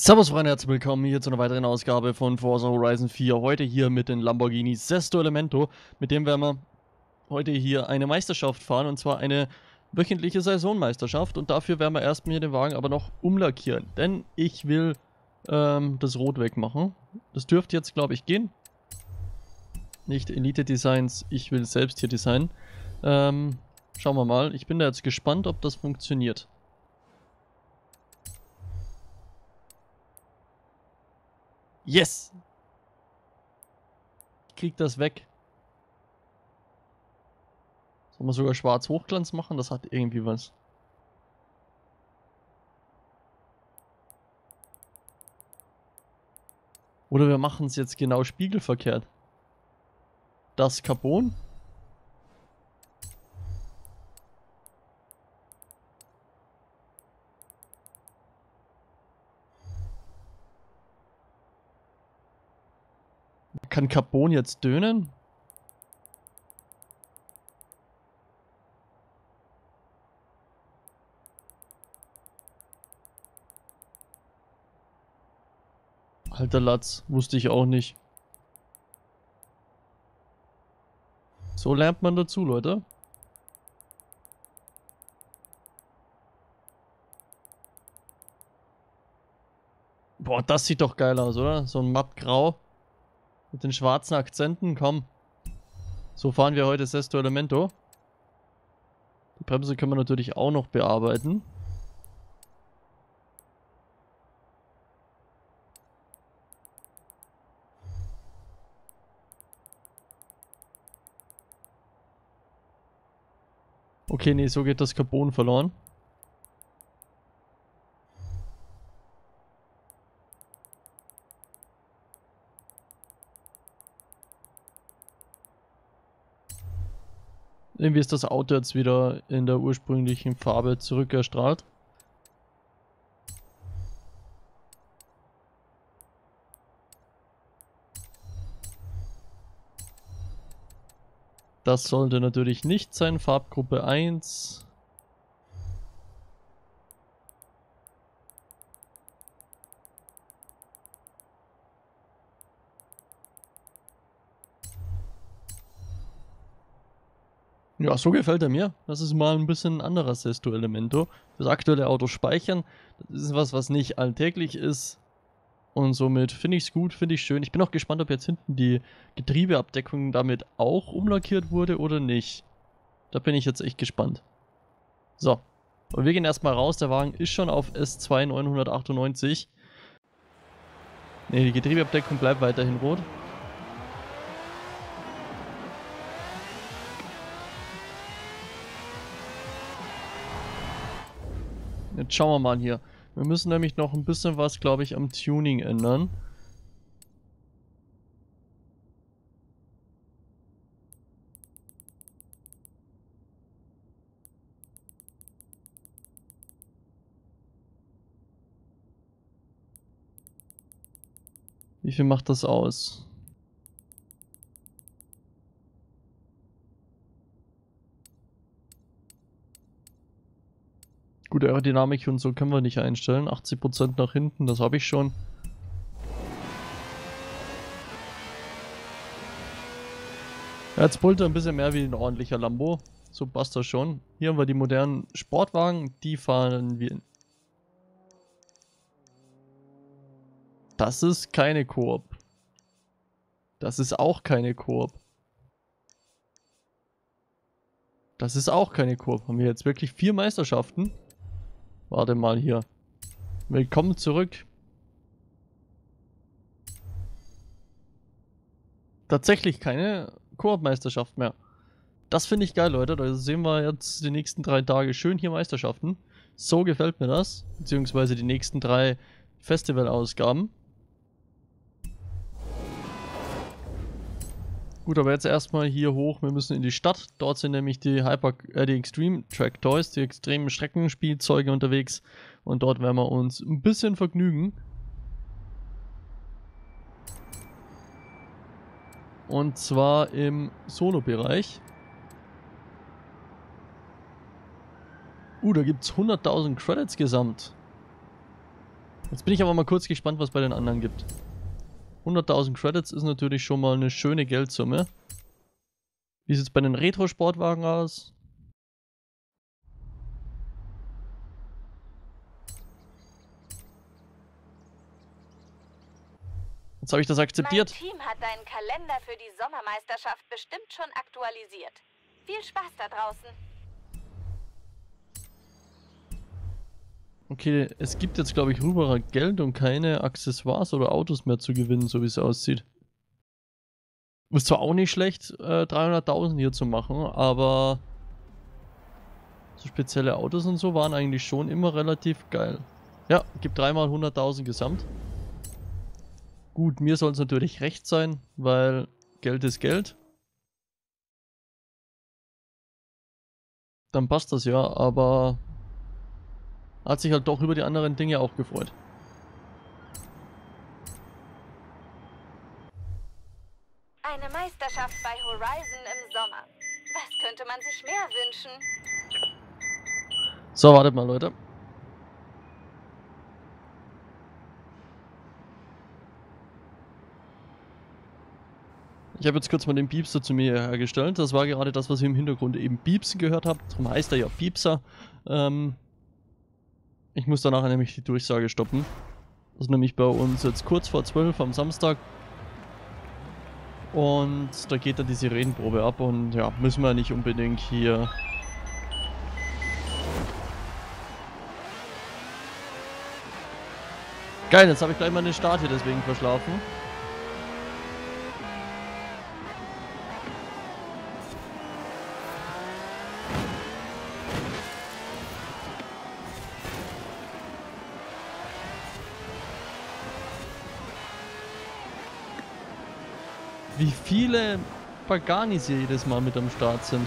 Servus Freunde, herzlich willkommen hier zu einer weiteren Ausgabe von Forza Horizon 4. Heute hier mit den Lamborghini Sesto Elemento. Mit dem werden wir heute hier eine Meisterschaft fahren, und zwar eine wöchentliche Saisonmeisterschaft. Und dafür werden wir erstmal den Wagen aber noch umlackieren, denn ich will das Rot wegmachen. Das dürfte jetzt, glaube ich, gehen. Nicht Elite Designs, ich will selbst hier designen. Schauen wir mal. Ich bin da jetzt gespannt, ob das funktioniert. Yes! Ich krieg das weg. Soll man sogar schwarz Hochglanz machen? Das hat irgendwie was. Oder wir machen es jetzt genau spiegelverkehrt. Das Carbon. Kann Carbon jetzt dönen? Alter Latz, wusste ich auch nicht. So lernt man dazu, Leute. Boah, das sieht doch geil aus, oder? So ein mattgrau mit den schwarzen Akzenten, komm. So fahren wir heute Sesto Elemento. Die Bremse können wir natürlich auch noch bearbeiten. Okay, nee, so geht das Carbon verloren. Irgendwie ist das Auto jetzt wieder in der ursprünglichen Farbe zurückerstrahlt. Das sollte natürlich nicht sein. Farbgruppe 1. Ja, so gefällt er mir. Das ist mal ein bisschen ein anderes Sesto Elemento. Das aktuelle Auto speichern, das ist was nicht alltäglich ist. Und somit finde ich es gut, finde ich schön. Ich bin auch gespannt, ob jetzt hinten die Getriebeabdeckung damit auch umlackiert wurde oder nicht. Da bin ich jetzt echt gespannt. So. Und wir gehen erstmal raus. Der Wagen ist schon auf S2 998. Ne, die Getriebeabdeckung bleibt weiterhin rot. Jetzt schauen wir mal hier. Wir müssen nämlich noch ein bisschen was, glaube ich, am Tuning ändern. Wie viel macht das aus? Gute Aerodynamik und so können wir nicht einstellen. 80% nach hinten, das habe ich schon. Ja, jetzt brüllt er ein bisschen mehr wie ein ordentlicher Lambo. So passt das schon. Hier haben wir die modernen Sportwagen. Die fahren wir. Das ist keine Koop. Das ist auch keine Koop. Das ist auch keine Koop. Haben wir jetzt wirklich 4 Meisterschaften? Warte mal hier. Willkommen zurück. Tatsächlich keine Koop-Meisterschaft mehr. Das finde ich geil, Leute. Da sehen wir jetzt die nächsten 3 Tage schön hier Meisterschaften. So gefällt mir das. Beziehungsweise die nächsten 3 Festival-Ausgaben. Gut, aber jetzt erstmal hier hoch. Wir müssen in die Stadt. Dort sind nämlich die die Extreme Track Toys, die extremen Streckenspielzeuge unterwegs. Und dort werden wir uns ein bisschen vergnügen. Und zwar im Solo-Bereich. Da gibt es 100.000 Credits gesamt. Jetzt bin ich aber mal kurz gespannt, was bei den anderen gibt. 100.000 Credits ist natürlich schon mal eine schöne Geldsumme. Wie sieht es bei den Retro-Sportwagen aus? Jetzt habe ich das akzeptiert. Mein Team hat deinen Kalender für die Sommermeisterschaft bestimmt schon aktualisiert. Viel Spaß da draußen. Okay, es gibt jetzt, glaube ich, rüberer Geld und keine Accessoires oder Autos mehr zu gewinnen, so wie es aussieht. Ist zwar auch nicht schlecht, 300.000 hier zu machen, aber so spezielle Autos und so waren eigentlich schon immer relativ geil. Ja, gibt dreimal 100.000 gesamt. Gut, mir soll es natürlich recht sein, weil Geld ist Geld. Dann passt das ja, aber hat sich halt doch über die anderen Dinge auch gefreut. Eine Meisterschaft bei Horizon im Sommer. Was könnte man sich mehr wünschen? So, wartet mal, Leute. Ich habe jetzt kurz mal den Piepser zu mir hergestellt. Das war gerade das, was ihr im Hintergrund eben piepsen gehört habt. Darum heißt er ja Piepser. Ich muss danach nämlich die Durchsage stoppen. Das ist nämlich bei uns jetzt kurz vor 12 am Samstag. Und da geht dann die Sirenenprobe ab und ja, müssen wir nicht unbedingt hier... Geil, jetzt habe ich gleich mal den Start hier deswegen verschlafen. Wie viele Paganis hier jedes Mal mit am Start sind.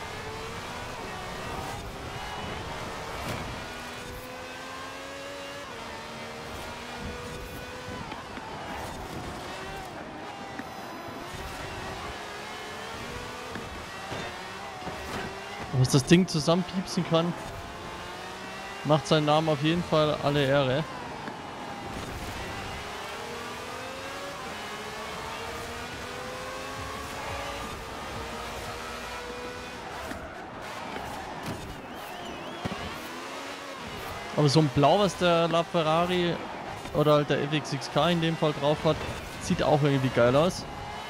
Was das Ding zusammenpiepsen kann, macht seinen Namen auf jeden Fall alle Ehre. Aber so ein Blau, was der LaFerrari oder halt der FXXK in dem Fall drauf hat, sieht auch irgendwie geil aus.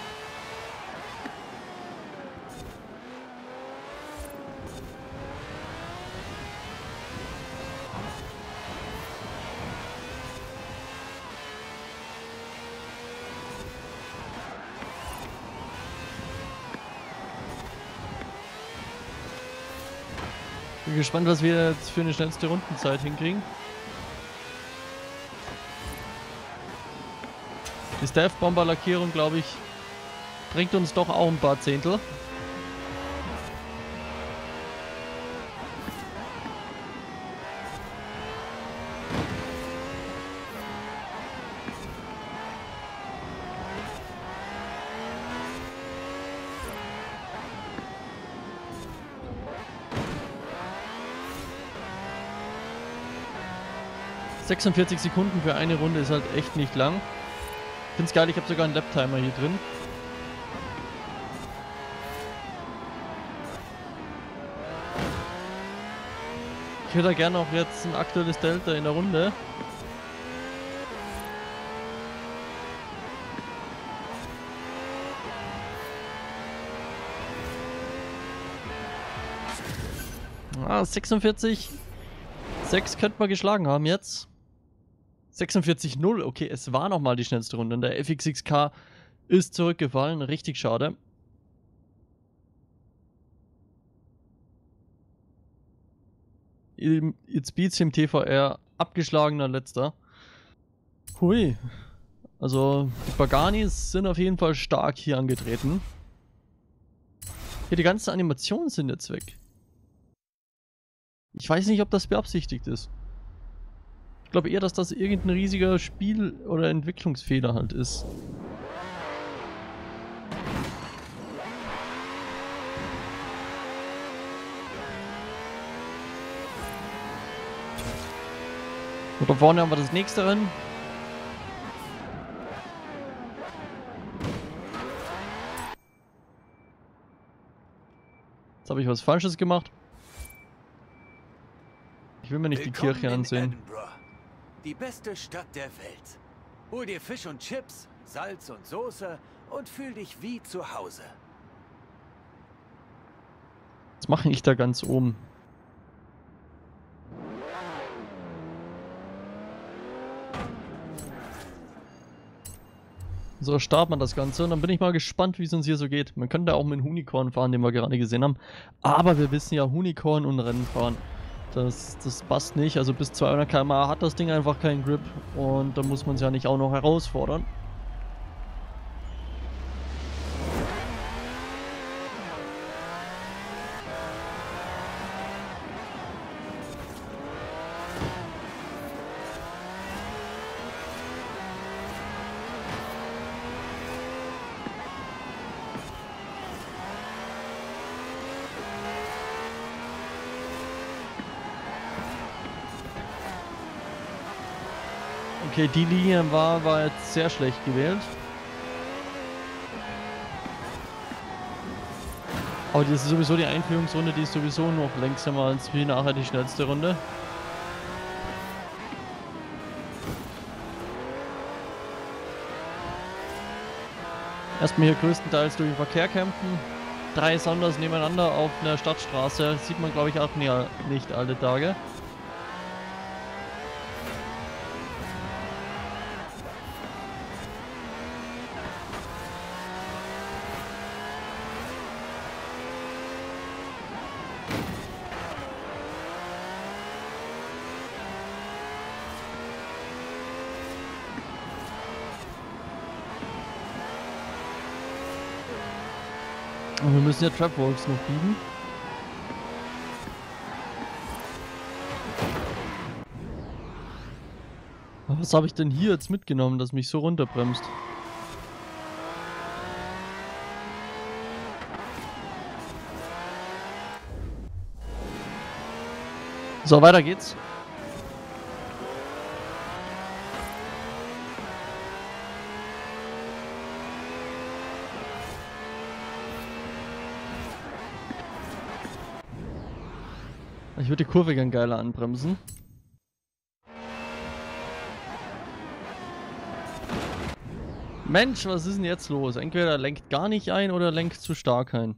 Bin gespannt, was wir jetzt für eine schnellste Rundenzeit hinkriegen. Die Stealth-Bomber-Lackierung, glaube ich, bringt uns doch auch ein paar Zehntel. ...46 Sekunden für eine Runde ist halt echt nicht lang. Ich finde es geil, ich habe sogar einen Lap-Timer hier drin. Ich hätte da gerne auch jetzt ein aktuelles Delta in der Runde. Ah, 46. 6 könnte man geschlagen haben jetzt. 46-0, okay, es war nochmal die schnellste Runde. Der FXXK ist zurückgefallen, richtig schade. Jetzt beats im TVR abgeschlagener letzter. Hui. Also die Paganis sind auf jeden Fall stark hier angetreten. Hier die ganzen Animationen sind jetzt weg. Ich weiß nicht, ob das beabsichtigt ist. Ich glaube eher, dass das irgendein riesiger Spiel- oder Entwicklungsfehler halt ist. Da vorne haben wir das nächste Rennen. Jetzt habe ich was Falsches gemacht. Ich will mir nicht die Kirche ansehen. Die beste Stadt der Welt. Hol dir Fisch und Chips, Salz und Soße und fühl dich wie zu Hause. Was mache ich da ganz oben? So startet man das Ganze und dann bin ich mal gespannt, wie es uns hier so geht. Man könnte auch mit dem Hunicorn fahren, den wir gerade gesehen haben. Aber wir wissen ja, Hunicorn und Rennen fahren, das passt nicht. Also bis 200 km/h hat das Ding einfach keinen Grip und da muss man es ja nicht auch noch herausfordern. Okay, die Linie war jetzt sehr schlecht gewählt. Aber das ist sowieso die Einführungsrunde, die ist sowieso noch langsamer als wie nachher die schnellste Runde. Erstmal hier größtenteils durch den Verkehr kämpfen. 3 Sonders nebeneinander auf einer Stadtstraße. Sieht man, glaube ich, auch nicht alle Tage. Und wir müssen ja Trapwalks noch biegen. Aber was habe ich denn hier jetzt mitgenommen, das mich so runterbremst? So, weiter geht's. Ich würde die Kurve gern geiler anbremsen. Mensch, was ist denn jetzt los? Entweder lenkt gar nicht ein oder lenkt zu stark ein.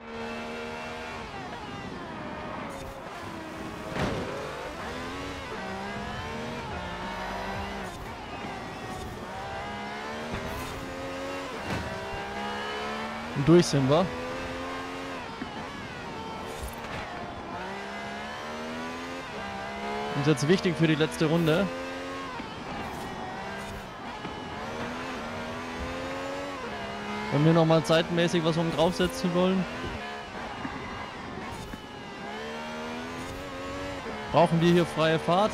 Und durch sind wir. Und jetzt wichtig für die letzte Runde. Wenn wir nochmal zeitmäßig was oben draufsetzen wollen, brauchen wir hier freie Fahrt.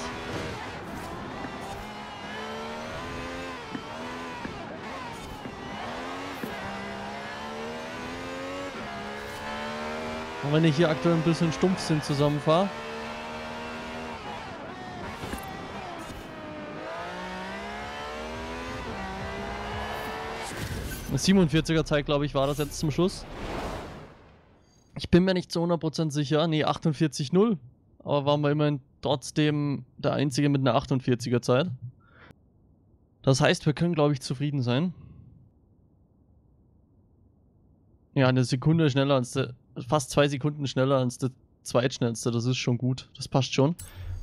Und wenn ich hier aktuell ein bisschen Stumpfsinn zusammenfahre. Eine 47er Zeit, glaube ich, war das jetzt zum Schluss. Ich bin mir nicht zu 100% sicher. Nee, 48,0. Aber waren wir immerhin trotzdem der Einzige mit einer 48er Zeit. Das heißt, wir können, glaube ich, zufrieden sein. Ja, eine Sekunde schneller als der... Fast 2 Sekunden schneller als der zweitschnellste. Das ist schon gut. Das passt schon.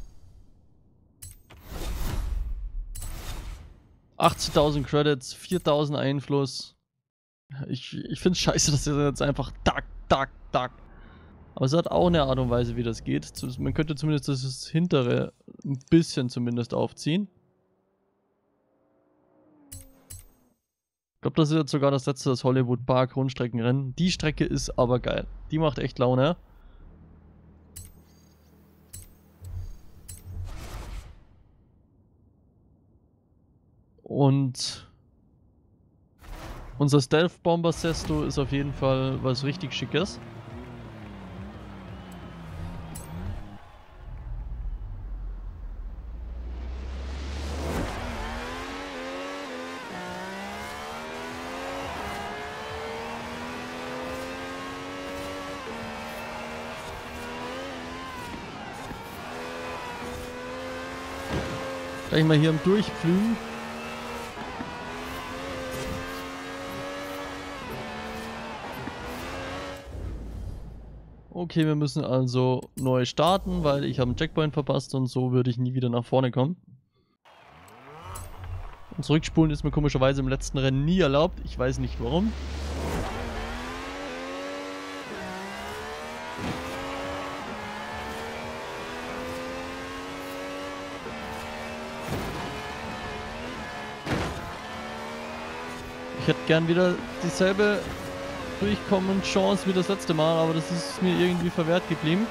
80.000 Credits, 4.000 Einfluss. Ich finde es scheiße, dass er jetzt einfach tak. Aber es hat auch eine Art und Weise, wie das geht. Man könnte zumindest das hintere ein bisschen zumindest aufziehen. Ich glaube, das ist jetzt sogar das letzte, das Hollywood Park Rundstreckenrennen. Die Strecke ist aber geil. Die macht echt Laune. Und unser Stealth Bomber Sesto ist auf jeden Fall was richtig Schickes. Gleich mal hier am Durchflügen. Okay, wir müssen also neu starten, weil ich habe einen Checkpoint verpasst und so würde ich nie wieder nach vorne kommen. Und zurückspulen ist mir komischerweise im letzten Rennen nie erlaubt. Ich weiß nicht warum. Ich hätte gern wieder dieselbe Durchkommen-Chance wie das letzte Mal, aber das ist mir irgendwie verwehrt geblieben.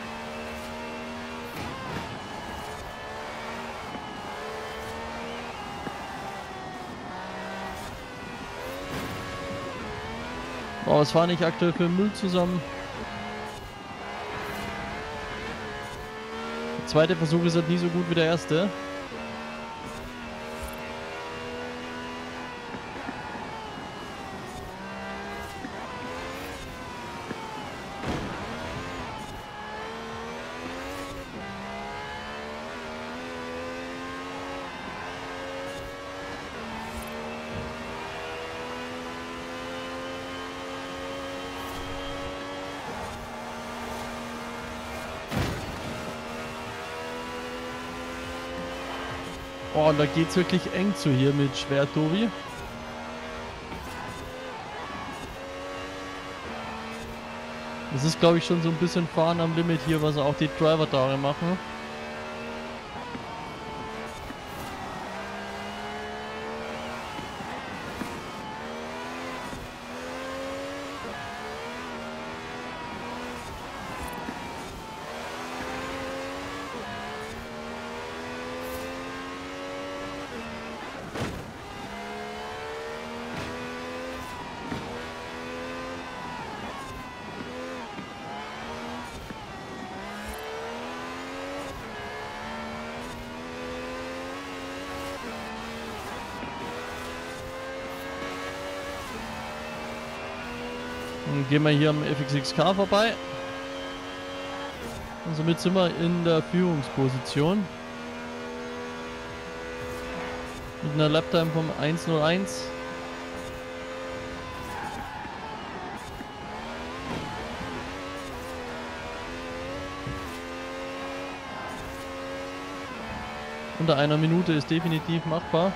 Oh, was fahre ich aktuell für Müll zusammen? Der zweite Versuch ist halt nie so gut wie der erste. Oh, da geht's wirklich eng zu hier mit Schwert, Tobi. Das ist, glaube ich, schon so ein bisschen Fahren am Limit hier, was auch die Driver-Tare machen. Dann gehen wir hier am FXXK vorbei. Und somit sind wir in der Führungsposition. Mit einer Laptime vom 1:01. Unter einer Minute ist definitiv machbar.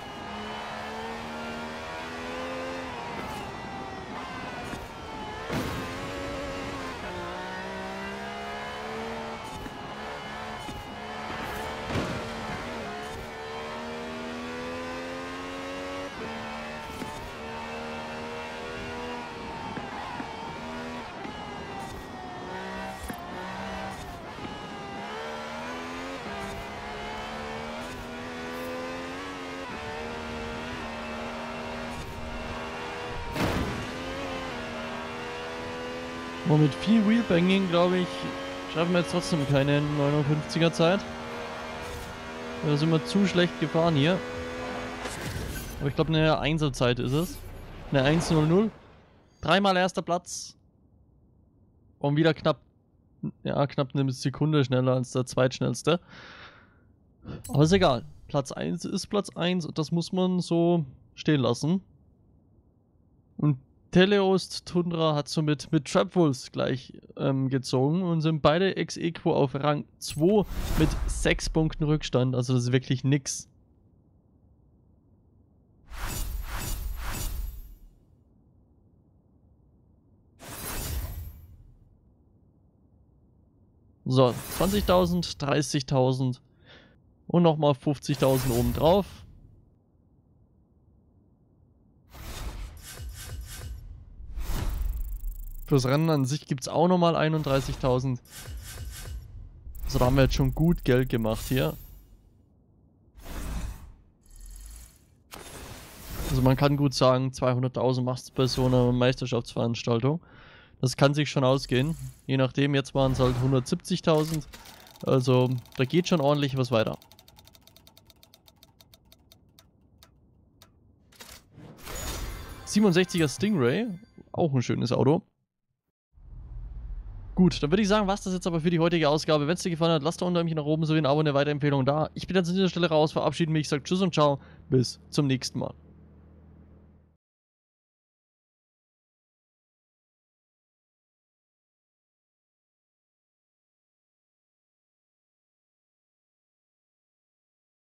Aber mit viel Wheelbanging, glaube ich, schaffen wir jetzt trotzdem keine 59er Zeit. Da sind wir zu schlecht gefahren hier. Aber ich glaube, eine 1er Zeit ist es. Eine 1:00. Dreimal erster Platz. Und wieder knapp eine Sekunde schneller als der zweitschnellste. Aber ist egal. Platz 1 ist Platz 1 und das muss man so stehen lassen. Und Teleost Tundra hat somit mit Trapwolves gleich gezogen und sind beide ex aequo auf Rang 2 mit 6 Punkten Rückstand. Also das ist wirklich nix. So, 20.000, 30.000 und nochmal 50.000 oben drauf. Fürs Rennen an sich gibt es auch nochmal 31.000. Also da haben wir jetzt schon gut Geld gemacht hier. Also man kann gut sagen, 200.000 machst du bei so einer Meisterschaftsveranstaltung. Das kann sich schon ausgehen. Je nachdem, jetzt waren es halt 170.000. Also da geht schon ordentlich was weiter. '67er Stingray, auch ein schönes Auto. Gut, dann würde ich sagen, was das jetzt aber für die heutige Ausgabe. Wenn es dir gefallen hat, lasst da unten ein Däumchen nach oben sowie ein Abo und eine Weiterempfehlung da. Ich bin jetzt an dieser Stelle raus, verabschiede mich, sage Tschüss und Ciao. Bis zum nächsten Mal.